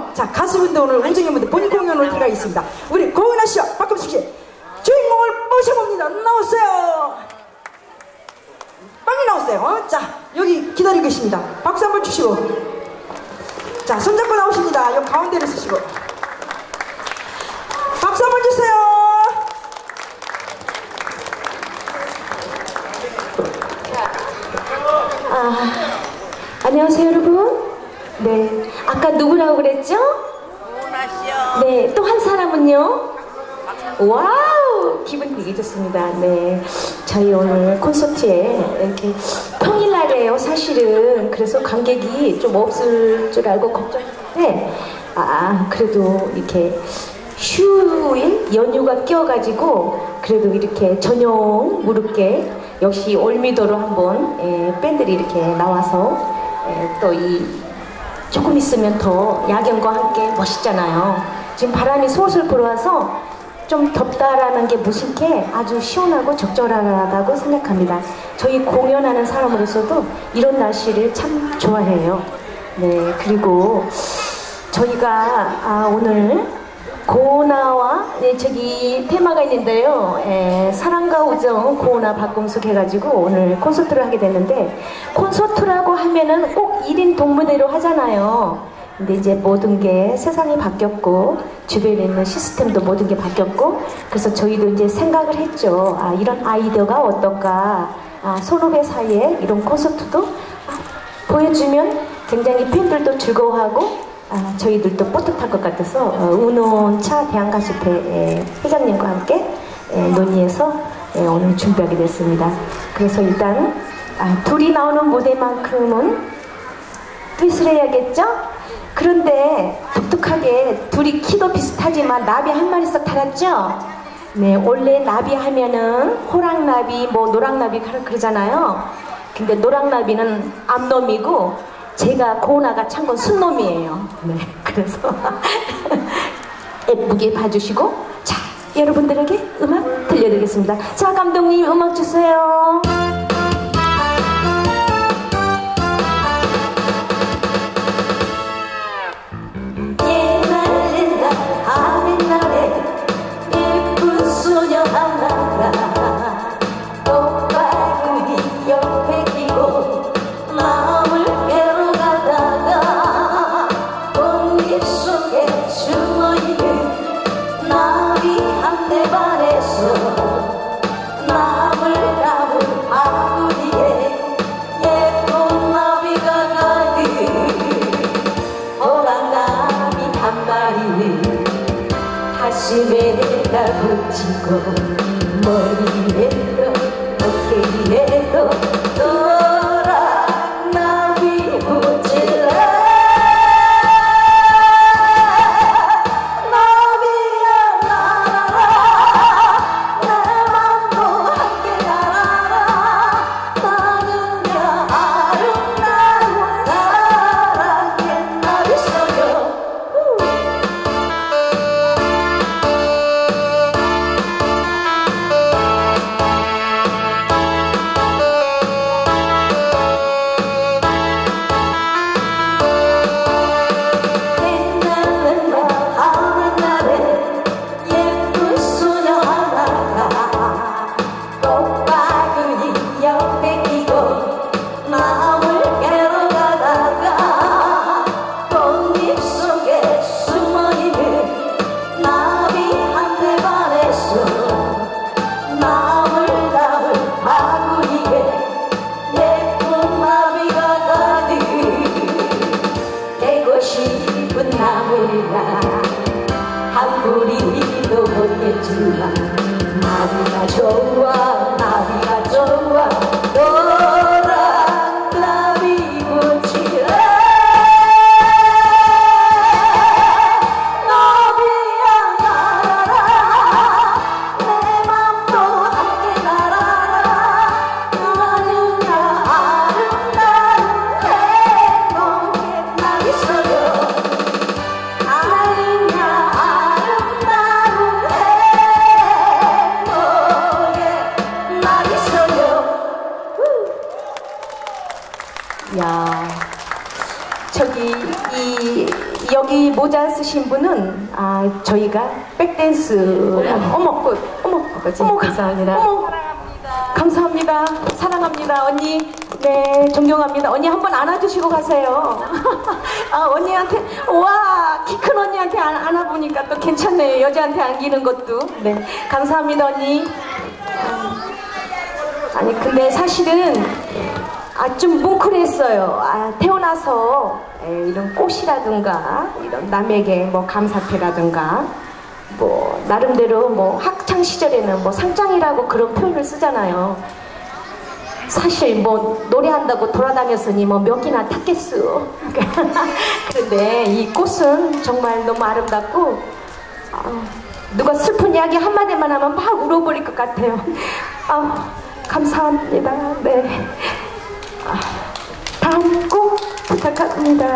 자, 가수분들 오늘 우정님분들 본인 공연을 들어가 있습니다. 우리 고은아 씨와 박금숙 씨 주인공을 모셔봅니다. 나오세요. 빨리 나오세요. 자, 여기 기다리고 계십니다. 박수 한번 주시고, 자, 손잡고 나오십니다. 여기 가운데를 쓰시고 박수 한번 주세요. 안녕하세요 여러분. 네, 아까 누구라고 그랬죠? 고은아씨요. 네, 또 한 사람은요? 와우, 기분 되게 좋습니다. 네, 저희 오늘 콘서트에 이렇게 평일날이에요 사실은. 그래서 관객이 좀 없을 줄 알고 걱정했는데 그래도 이렇게 휴일 연휴가 껴가지고 그래도 이렇게 저녁 무렵게 역시 올미도로 한번 밴들이 이렇게 나와서 또 조금 있으면 더 야경과 함께 멋있잖아요. 지금 바람이 솔솔 불어와서 좀 덥다라는 게 무심케 아주 시원하고 적절하다고 생각합니다. 저희 공연하는 사람으로서도 이런 날씨를 참 좋아해요. 네, 그리고 저희가 오늘 고은아와 저기 테마가 있는데요. 사랑과 우정 고은아 박금숙 해가지고 오늘 콘서트를 하게 됐는데, 콘서트라고 하면은 꼭 1인 동무대로 하잖아요. 근데 이제 모든 게 세상이 바뀌었고 주변에 있는 시스템도 모든 게 바뀌었고, 그래서 저희도 이제 생각을 했죠. 이런 아이디어가 어떨까. 선후배 사이에 이런 콘서트도 보여주면 굉장히 팬들도 즐거워하고 저희들도 뿌듯할 것 같아서 운원차 대한가수회 회장님과 함께 논의해서 오늘 준비하게 됐습니다. 그래서 일단 둘이 나오는 무대만큼은 트윗을 해야겠죠? 그런데 독특하게 둘이 키도 비슷하지만 나비 한 마리씩 달았죠? 네, 원래 나비 하면은 호랑나비, 노랑나비 그러잖아요. 근데 노랑나비는 암놈이고 제가 고은아가 찬 건 순놈이에요. 네, 그래서 예쁘게 봐주시고, 자, 여러분들에게 음악 들려드리겠습니다. 자, 감독님 음악 주세요. 옛날에 아랫날에 예쁜 소녀 하나가 꽃바구니 옆에 끼고 마음을 괴로가다가 꽃잎 속에 숨어있는 나비 한 대 반해서 마음을 담은 바구니에 예쁜 나비가 가득, 호랑나비 한 마리는 가슴에다 붙이고 머리에도 어깨에도 노랑나비 붙일래. 나비야 날아라, 내 맘도 함께 날아라. 나는야 아름다운 사랑의 나비 소녀. 한 뿌리도 못했지만 나비가 좋아, 나비가 좋아. 노랑나비 붙이래. 나비야 날아라, 내 맘도 함께 날아라. 나는야 아름다운 행복의 나비 소녀. 나는야 아름다운 행복의 이 모자 쓰신 분은 저희가 백댄스 어머 감사합니다. 어머 감사합니다. 사랑합니다 언니. 네 존경합니다. 언니 한번 안아주시고 가세요. 언니한테 와 키 큰 언니한테 안아보니까 또 괜찮네요. 여자한테 안기는 것도. 네 감사합니다 언니. 아니 근데 사실은 좀 뭉클했어요. 태어나서 이런 꽃이라든가 이런 남에게 뭐 감사패라든가 뭐 나름대로 뭐 학창 시절에는 뭐 상장이라고 그런 표현을 쓰잖아요. 사실 뭐 노래한다고 돌아다녔으니 뭐 몇 개나 탔겠어. 그런데 이 꽃은 정말 너무 아름답고 누가 슬픈 이야기 한마디만 하면 막 울어버릴 것 같아요. 감사합니다. 네. 다음 꼭 부탁합니다.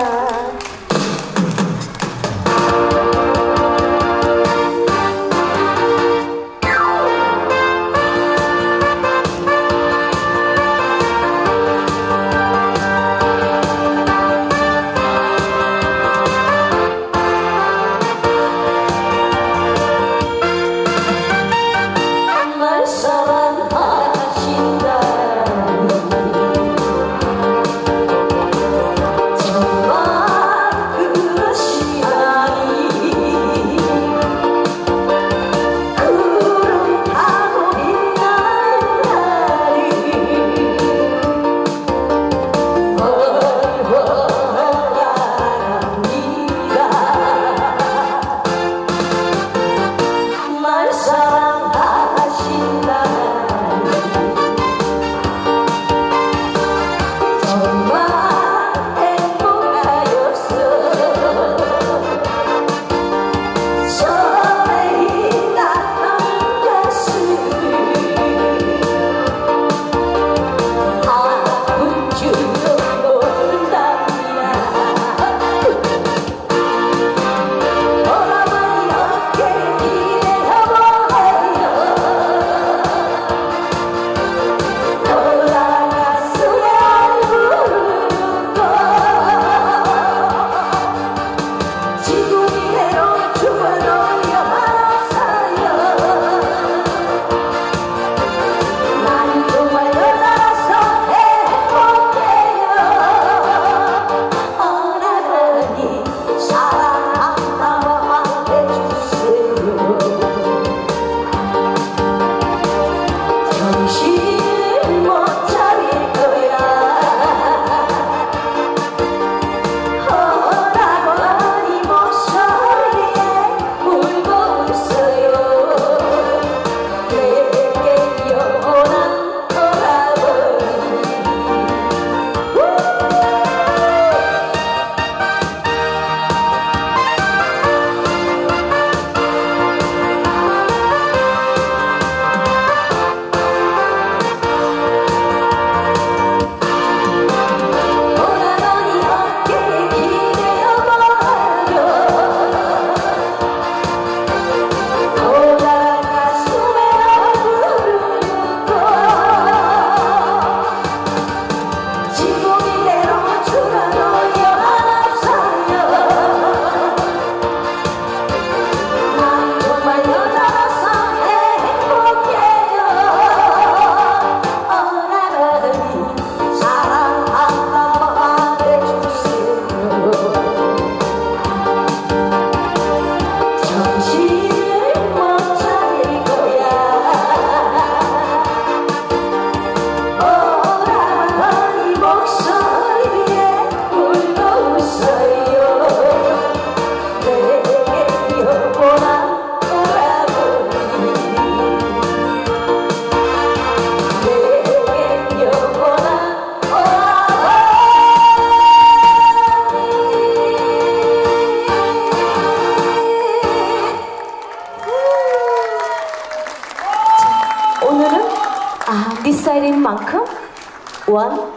미사일인 만큼 1,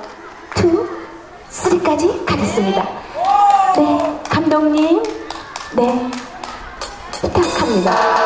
2, 3까지 가겠습니다. 네, 감독님, 네, 부탁합니다.